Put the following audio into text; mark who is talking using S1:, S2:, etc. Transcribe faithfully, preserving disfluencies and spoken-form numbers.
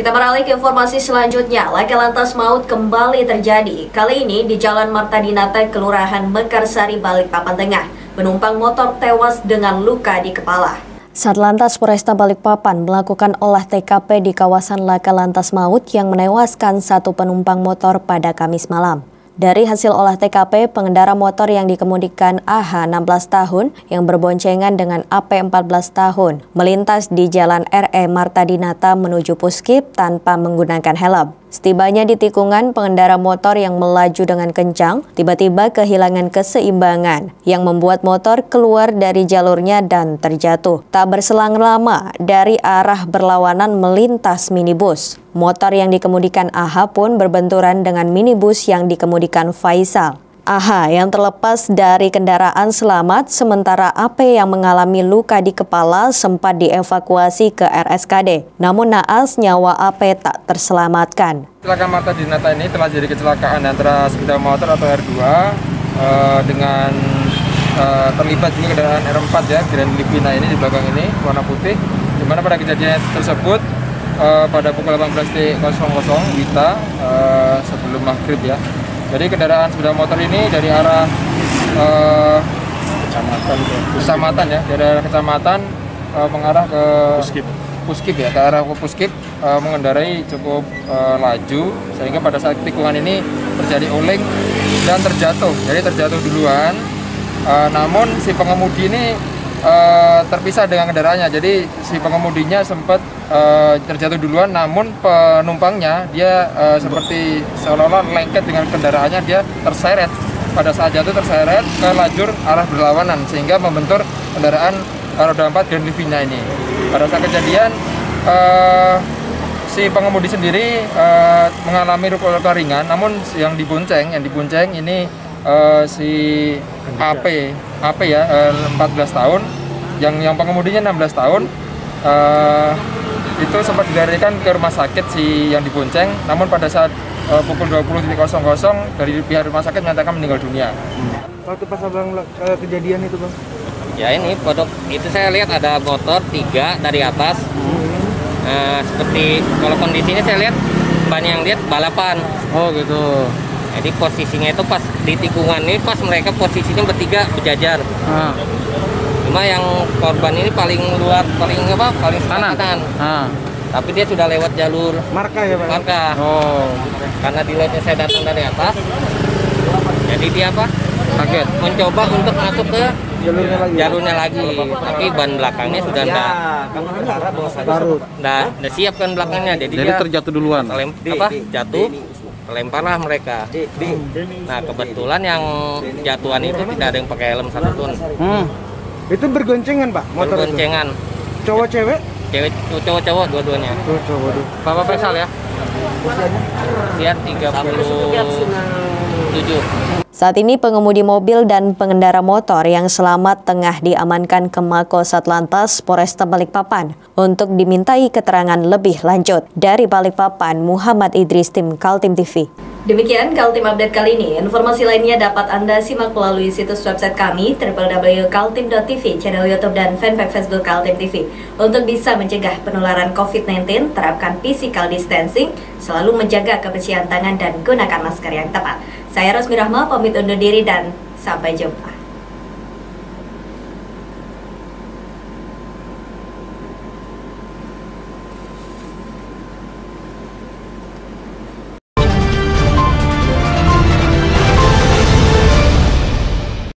S1: Kita beralih ke informasi selanjutnya. Laka lantas maut kembali terjadi. Kali ini di Jalan Marta Dinata, Kelurahan Mekarsari, Balikpapan Tengah. Penumpang motor tewas dengan luka di kepala. Satlantas Polresta Balikpapan melakukan olah T K P di kawasan laka lantas maut yang menewaskan satu penumpang motor pada Kamis malam. Dari hasil olah T K P, pengendara motor yang dikemudikan A H enam belas tahun yang berboncengan dengan A P empat belas tahun melintas di Jalan R E Marta Dinata menuju Puskip tanpa menggunakan helm. Setibanya di tikungan, pengendara motor yang melaju dengan kencang tiba-tiba kehilangan keseimbangan yang membuat motor keluar dari jalurnya dan terjatuh. Tak berselang lama, dari arah berlawanan melintas minibus. Motor yang dikemudikan A H pun berbenturan dengan minibus yang dikemudikan Faisal. A H yang terlepas dari kendaraan selamat, sementara A P yang mengalami luka di kepala sempat dievakuasi ke R S K D. Namun naas nyawa A P tak terselamatkan.
S2: Kecelakaan Marta Dinata ini telah jadi kecelakaan antara sepeda motor atau R dua uh, dengan uh, terlibat juga kendaraan R empat ya, Grand Livina ini di belakang ini warna putih. Di mana pada kejadian tersebut uh, pada pukul delapan belas Wita uh, sebelum maghrib ya. Jadi kendaraan sepeda motor ini dari arah uh, kecamatan, kecamatan ya, dari arah kecamatan uh, mengarah ke Puskip, Puskip ya, ke arah ke Puskip uh, mengendarai cukup uh, laju sehingga pada saat tikungan ini terjadi oleng dan terjatuh. Jadi terjatuh duluan, uh, namun si pengemudi ini uh, terpisah dengan kendaraannya. Jadi si pengemudinya sempat uh, terjatuh duluan, namun penumpangnya dia uh, seperti seolah-olah lengket dengan kendaraannya, dia terseret. Pada saat jatuh terseret ke lajur arah berlawanan sehingga membentur kendaraan roda empat Grand Livina ini. Pada saat kejadian uh, si pengemudi sendiri uh, mengalami luka ringan, namun yang dibonceng, yang dibonceng ini uh, si A P, A P ya, uh, empat belas tahun, yang yang pengemudinya enam belas tahun. Uh, itu sempat dilarikan ke rumah sakit si yang dibonceng, namun pada saat uh, pukul dua puluh dari pihak rumah sakit menyatakan meninggal dunia.
S3: Waktu pas abang uh, kejadian itu bang?
S4: Ya ini foto itu saya lihat ada motor tiga dari atas. Hmm. Uh, seperti kalau kondisinya saya lihat ban yang lihat balapan.
S3: Oh gitu.
S4: Jadi posisinya itu pas di tikungan ini, pas mereka posisinya bertiga berjajar. Ah. Cuma yang korban ini paling luar, paling apa? Paling kanan. Ah. Tapi dia sudah lewat jalur
S3: marka ya Pak?
S4: Marka.
S3: Oh.
S4: Karena dilihatnya saya datang dari atas, jadi dia apa?
S3: Kaget.
S4: Mencoba untuk masuk ke
S3: jalurnya lagi.
S4: Jalurnya lagi. Tapi ban belakangnya sudah enggak.
S3: Baru.
S4: Enggak, enggak siap kan belakangnya. Jadi,
S3: jadi
S4: dia
S3: terjatuh duluan.
S4: Terlem, apa? Jatuh. Lemparlah mereka. Nah kebetulan yang jatuhan itu tidak ada yang pakai helm satupun. Hmm.
S3: Itu bergoncengan Pak? Motor
S4: bergoncengan.
S3: Itu? Cowok cewek?
S4: Cewek cowok-cowok dua-duanya.
S3: Oh, cowok dua.
S4: Bapak Faisal ya? Usia tiga puluh tujuh.
S1: Saat ini pengemudi mobil dan pengendara motor yang selamat tengah diamankan ke Mako Satlantas Polresta Balikpapan untuk dimintai keterangan lebih lanjut. Dari Balikpapan, Muhammad Idris, tim Kaltim T V. Demikian Kaltim Update kali ini. Informasi lainnya dapat Anda simak melalui situs website kami w w w titik kaltim titik t v, channel YouTube dan fanpage Facebook Kaltim T V. Untuk bisa mencegah penularan covid sembilan belas, terapkan physical distancing, selalu menjaga kebersihan tangan dan gunakan masker yang tepat. Saya Rosmi Rahma pamit undur diri dan sampai jumpa.